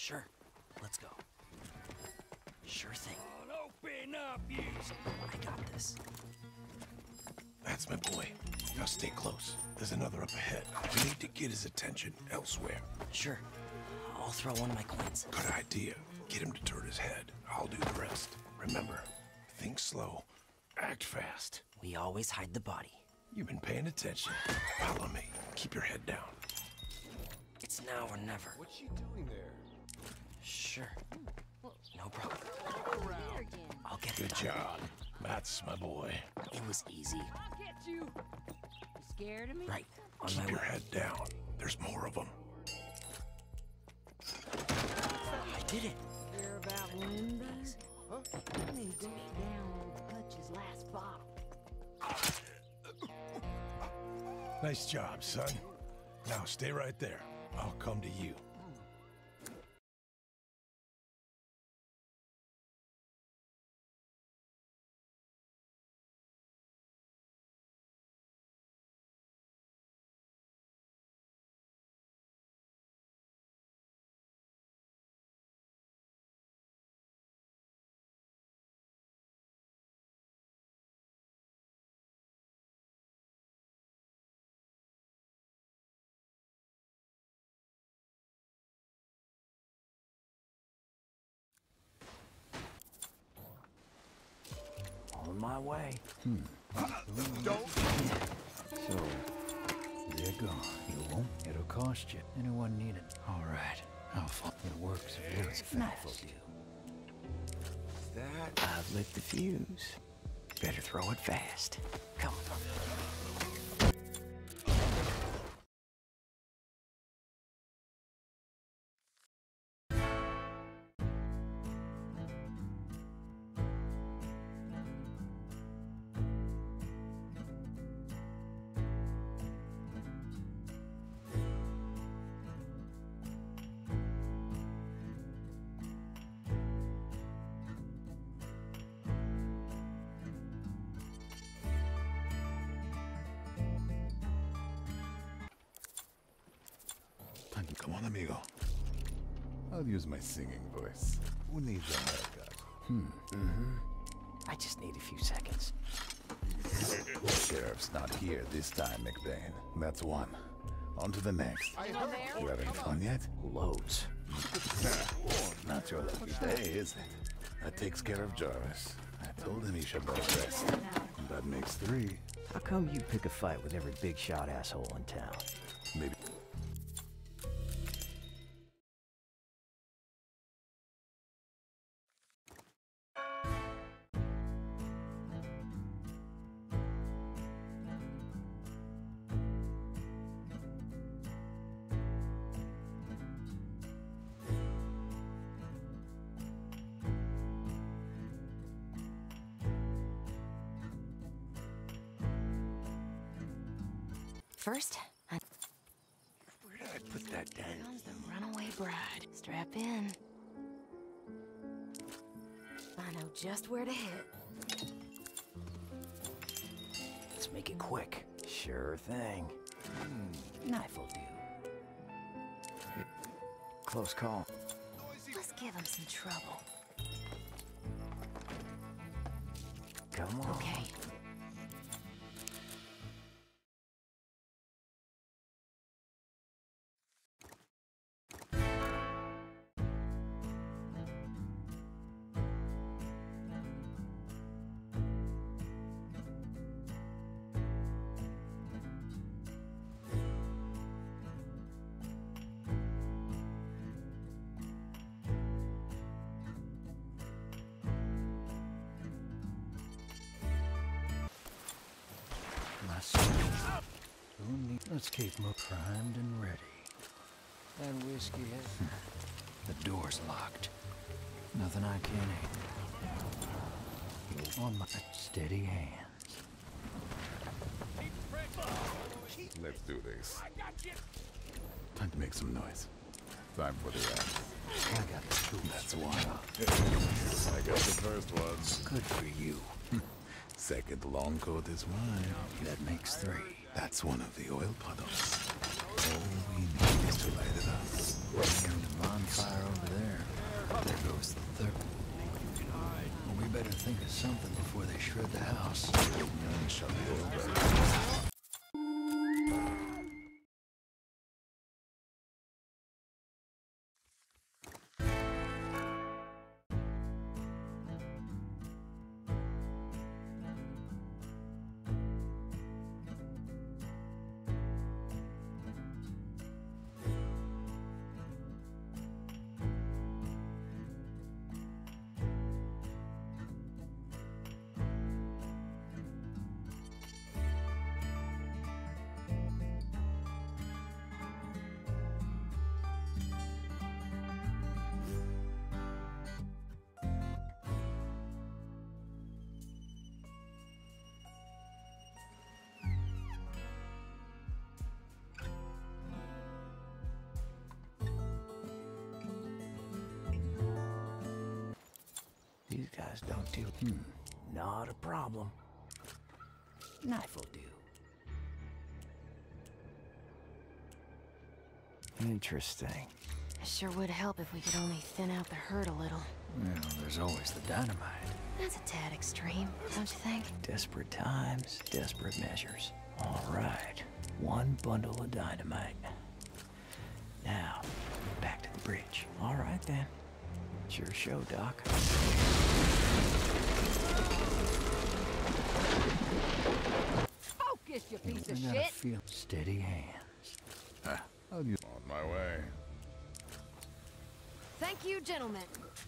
Sure. Let's go. Sure thing. Open up, you! I got this. That's my boy. Now stay close. There's another up ahead. We need to get his attention elsewhere. Sure. I'll throw one of my coins. Good idea. Get him to turn his head. I'll do the rest. Remember, think slow, act fast. We always hide the body. You've been paying attention. Follow me. Keep your head down. It's now or never. What's she doing there? Sure. No problem. I'll get it Good done. job. That's my boy. It was easy. I'll get you. You scared of me? Right. On Keep my your way. head down. There's more of them. I did it. Hear about Linda's? Huh? They went down on Hutch's last bottle. Nice job, son. Now stay right there. I'll come to you. On my way. Don't! So, they're gone. You won't? It'll cost you. Anyone need it? All right. I'll find it works very Knife will fast. do. That... I've lit the fuse. Better throw it fast. Come on. Come on, amigo. I'll use my singing voice. Who needs a haircut? I just need a few seconds. Sheriff's not here this time, McBain. That's one. On to the next. You having fun yet? Loads. Not your lucky day, is it? That takes care of Jarvis. I told him he should not rest. That makes three. How come you pick a fight with every big shot asshole in town? Maybe. First, Where did I put that down? comes the runaway bride. Strap in. I know just where to hit. Let's make it quick. Sure thing. Knife will do. Close call. Let's give him some trouble. Come on. Okay. Let's keep them primed and ready. And whiskey. The door's locked. Nothing I can't handle. On my steady hands. Let's do this. Time to make some noise. Time for the rest. I got the tools. That's one. I got the first ones. Good for you. Second long coat is mine. That makes three. That's one of the oil puddles. All we need is to light it up. And the bonfire over there. There goes the third. Well, we better think of something before they shred the house. None shall be over. These guys don't do. Not a problem. Knife will do. Interesting. It sure would help if we could only thin out the herd a little. Well, there's always the dynamite. That's a tad extreme, don't you think? Desperate times, desperate measures. All right. One bundle of dynamite. Now, back to the bridge. All right, then. It's your show, Doc. Focus, you piece of I gotta shit! feel steady hands. I'll be on my way. Thank you, gentlemen.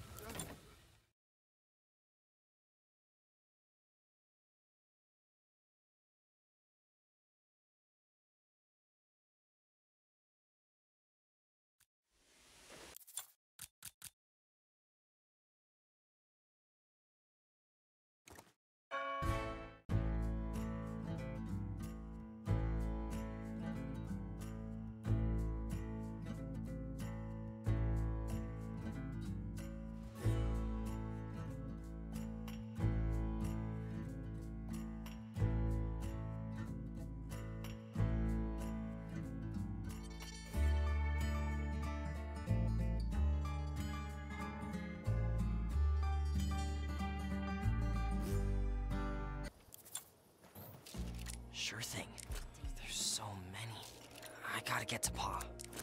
Sure thing. There's so many. I gotta get to Pa.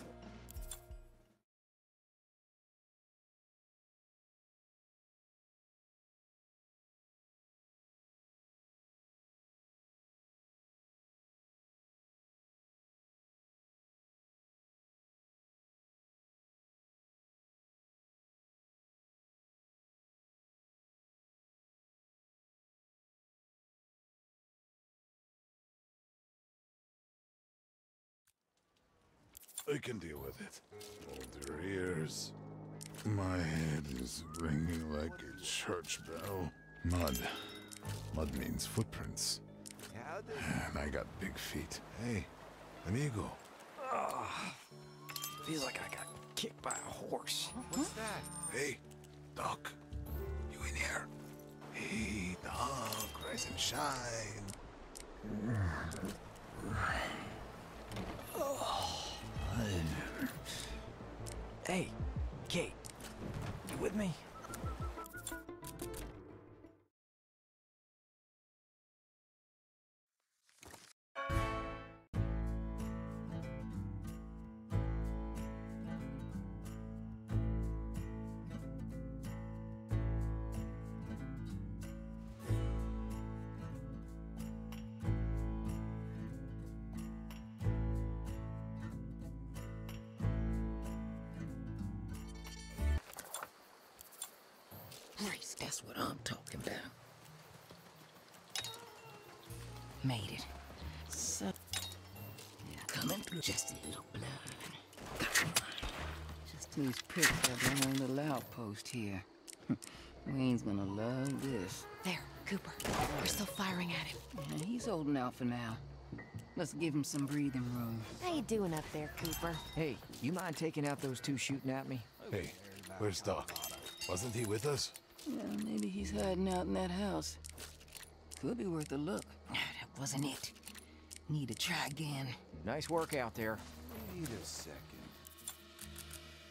I can deal with it. Hold your ears. My head is ringing like a church bell. Mud. Mud means footprints. And I got big feet. Hey, amigo. Feels like I got kicked by a horse. What's that? Hey, Doc. You in here? Hey, Doc. Rise and shine. Hey, Kate. You with me? Grace, that's what I'm talking about. Made it. So, coming through just a little blood. Got one. Just these pricks have their own little outpost here. Wayne's gonna love this. There, Cooper. We're still firing at him. Yeah, he's holding out for now. Let's give him some breathing room. How you doing up there, Cooper? Hey, you mind taking out those two shooting at me? Hey, where's Doc? Wasn't he with us? Yeah, maybe he's hiding out in that house. Could be worth a look. That wasn't it. Need to try again. Nice work out there. Wait a second.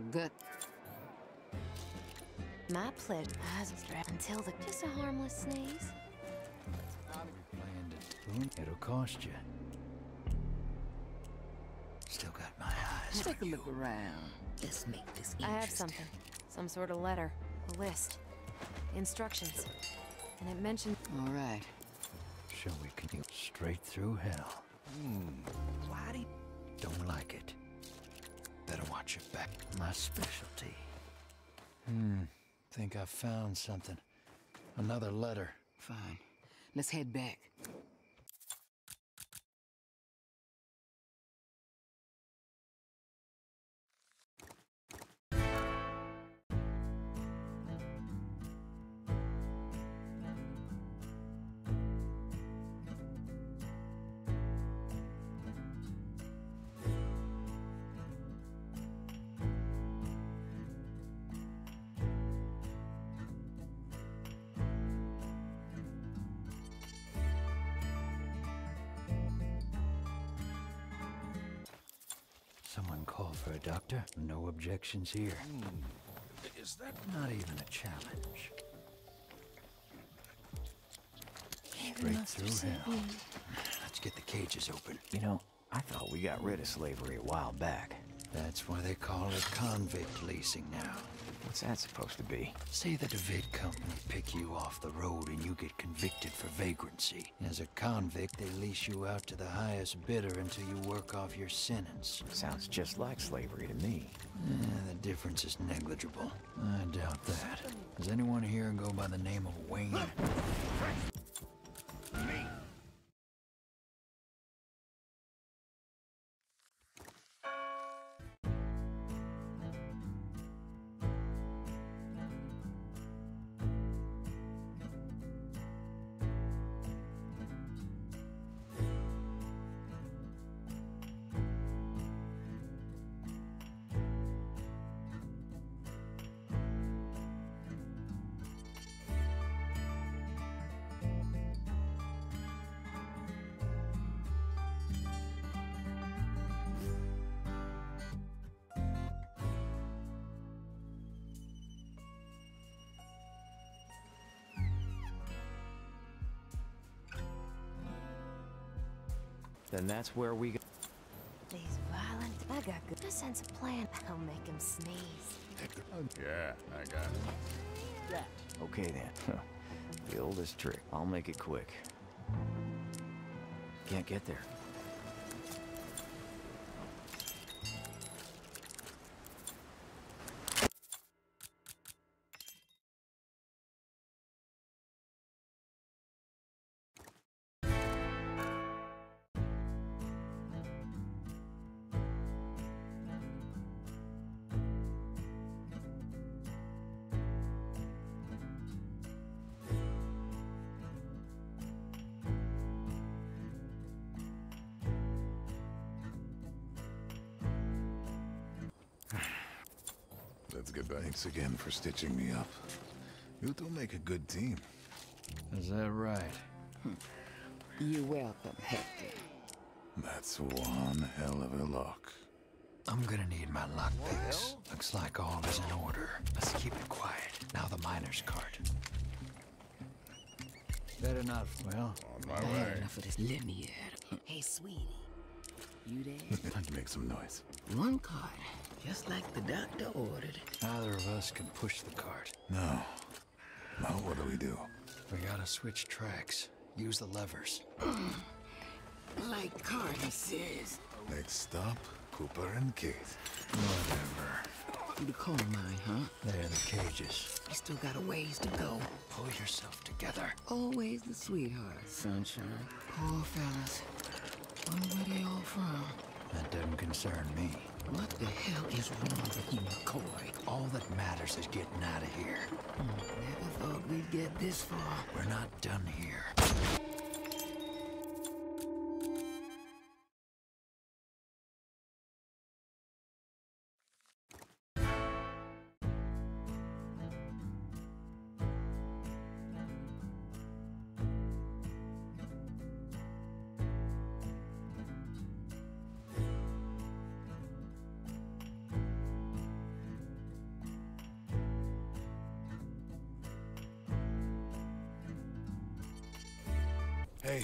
gut. My pleasure. Until the just a harmless sneeze. Playing the tune, it'll cost you. Still got my eyes Take a on look you. around. Let's make this I have interesting. something. Some sort of letter. A list. Instructions. And it mentioned. All right. Shall we continue straight through hell? Why Don't like it. Better watch your back. My specialty. Think I found something. Another letter. Fine. Let's head back. Someone call for a doctor? No objections here. Is that Not even a challenge. Straight through hell. Let's get the cages open. You know, I thought we got rid of slavery a while back. That's why they call it convict leasing now. What's that supposed to be? Say the Devitt Company pick you off the road and you get convicted for vagrancy. As a convict, they lease you out to the highest bidder until you work off your sentence. Sounds just like slavery to me. The difference is negligible. I doubt that. Does anyone here go by the name of Wayne? Then that's where we go. These violent. I got good. A sense of plan. I'll make him sneeze. Yeah, I got it. Okay then. The oldest trick. I'll make it quick. Can't get there. Let's get back. Thanks again for stitching me up. You two make a good team. Is that right? You're welcome, Hector. That's one hell of a lock. I'm gonna need my lockpicks. Looks like all is in order. Let's keep it quiet. Now the miner's cart. Better not, well, On my I had way. enough of this. Let me at him. Hey, sweetie. You there? Let's make some noise. One card, just like the doctor ordered. neither of us can push the cart. No. Now what do we do? We gotta switch tracks. Use the levers. Like Cardi says. Next stop, Cooper and Kate. Whatever. The coal mine, huh? They're the cages. You still got a ways to go. Pull yourself together. Always the sweetheart, sunshine. Poor fellas. Wonder where they all from. That doesn't concern me. What the hell is wrong with you, McCoy? All that matters is getting out of here. Never thought we'd get this far. We're not done here. Hey.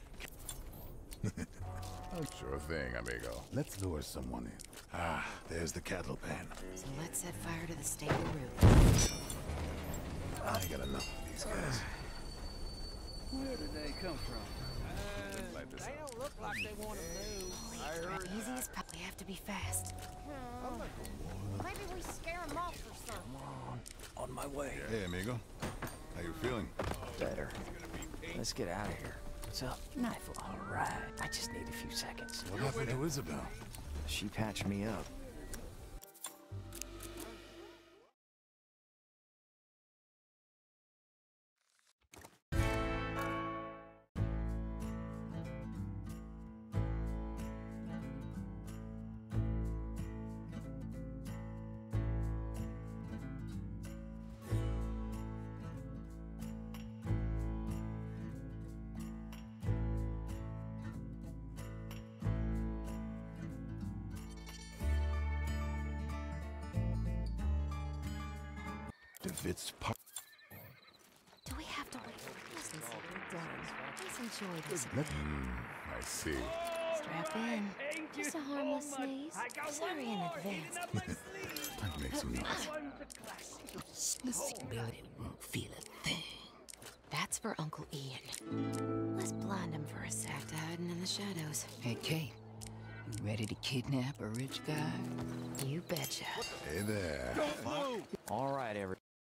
Sure thing, amigo. Let's lure someone in. Ah, there's the cattle pen. So let's set fire to the stable roof. I got enough of these guys. Where did they come from? They don't look like they want to move. Easy as pie. We have to be fast. Maybe we scare them off or something. On my way. Hey, amigo. How you feeling? Better. Let's get out of here. What's up? Knife. All right. I just need a few seconds. What happened to Isabel? She patched me up. Devitt's part. Do we have to wait? Listen, we're done. Please enjoy this. I see. Strap in. Just a harmless sneeze. Sorry in advance. I'd make some noise. Listen, Billy won't feel a thing. That's for Uncle Ian. Let's blind him for a sec to hiding in the shadows. Hey, Kate. You ready to kidnap a rich guy? You betcha. Hey there. All right, everybody.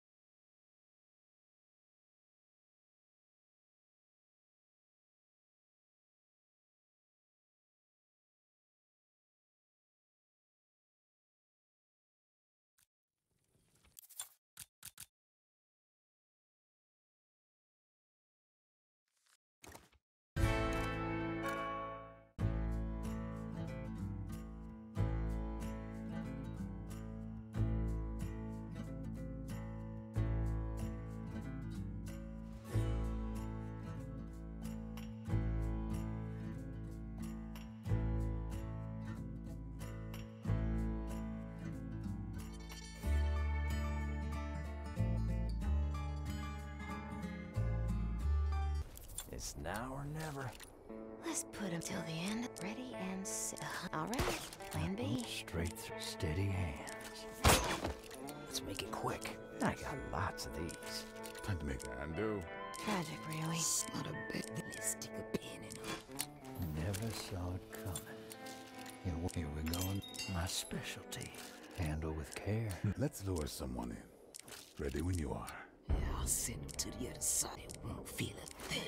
It's now or never. Let's put him till the end. Ready and set. All right, plan B. Straight through steady hands. Let's make it quick. I got lots of these. I'd make a undo. Tragic, really. Not a bit. Let's stick a pin in him. Never saw it coming. Here we're going. My specialty. Handle with care. Let's lure someone in. Ready when you are. Yeah, I'll send him to the other side. It won't feel a thing.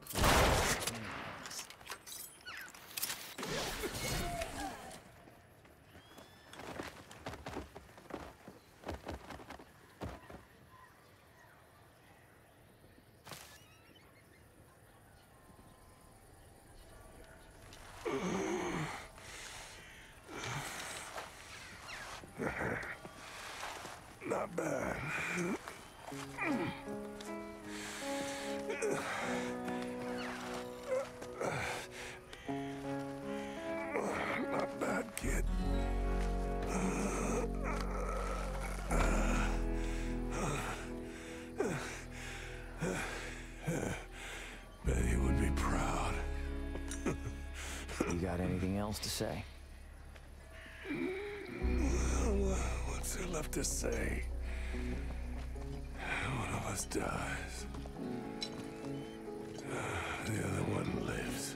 Not bad. Not bad, kid. Betty would be proud. You got anything else to say? What's there left to say? One of us dies. The other one lives.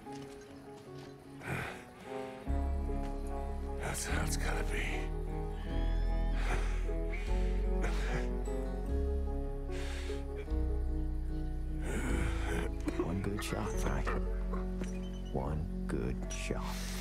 That's how it's gotta be. One good shot, Frank. One good shot.